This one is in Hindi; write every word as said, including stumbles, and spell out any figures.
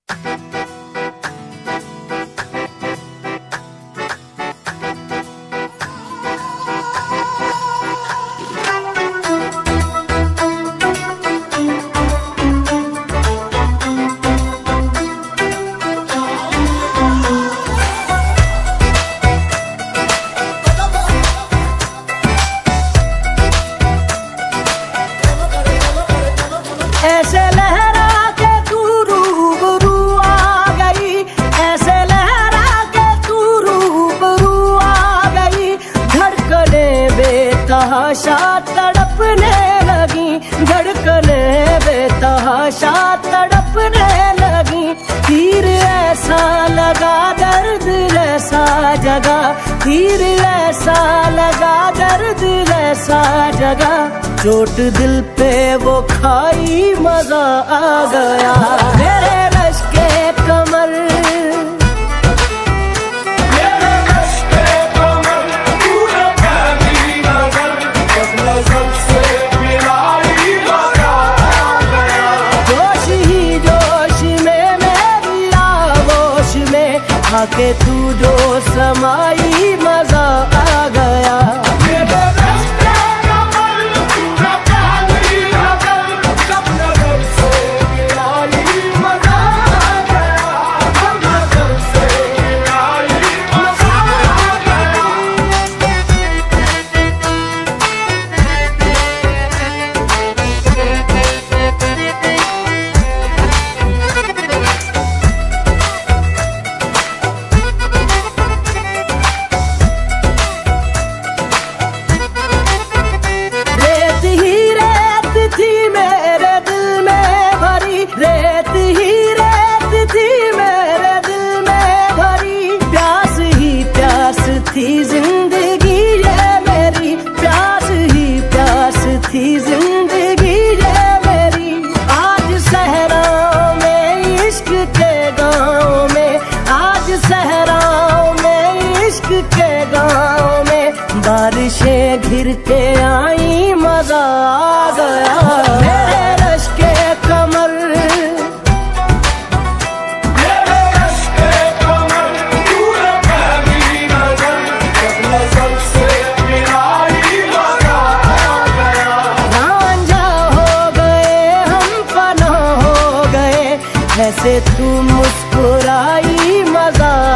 ऐसे लहरा के तू रूबरू आ गई, ऐसे लहरा के तू रूबरू आ गई। धड़कने बेतहाशा तड़पने लगी, धड़कने बेतहाशा तड़पने लगी। तीर ऐसा लगा दर्द ऐसा जगा, तीर ऐसा लगा दर्द ऐसा जगा। चोट दिल पे वो खाई मजा आ गया। मेरे रश के कमर, मेरे रश के कमर तूने पहली नजर, जब नजर से मिलाई मजा आ गया। जोश ही जोश में मेरी आगोश में आके तू जो समाई मजा आ गया। रेत ही रेत थी मेरे दिल में भरी, प्यास ही प्यास थी जिंदगी ये मेरी, प्यास ही प्यास थी जिंदगी ये मेरी। आज सहराओं में इश्क के गाँव में, आज सहराओं में इश्क के गाँव में बारिशें घिर के आई मजा आ गया। मेरे रश के कमर, ऐसे तू मुस्कुराई मजा